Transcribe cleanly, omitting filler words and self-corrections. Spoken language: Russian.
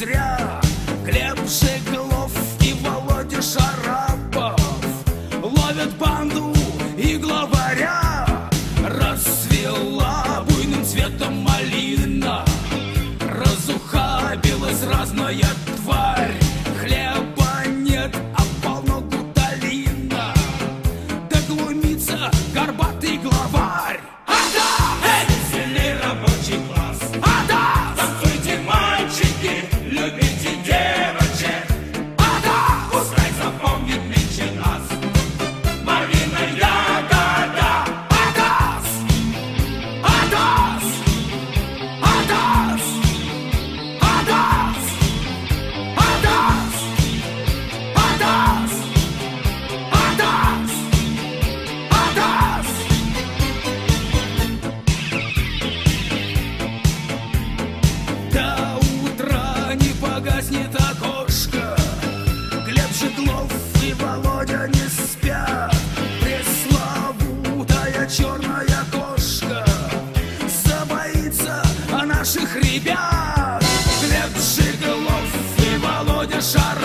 зря. Глеб Жиглов и Володя Шарапов ловят банду и главаря. Расцвела буйным цветом малина, разухабилась разная тварь. Хлеба нет, а полно гуталина, да глумится горбатый главарь. Сильный рабочий класс. Танцуйте, мальчики, любите девочек. Пускай запомнит меньше нас Марина Ягода. Атас! Атас! Атас! Атас! Атас! Атас! Атас! Атас! До утра не погаснет окошко. Глеб Жиглов и Володя не спят. Пресловутая черная кошка забоится о наших ребят. Глеб Жиглов и Володя Шарапов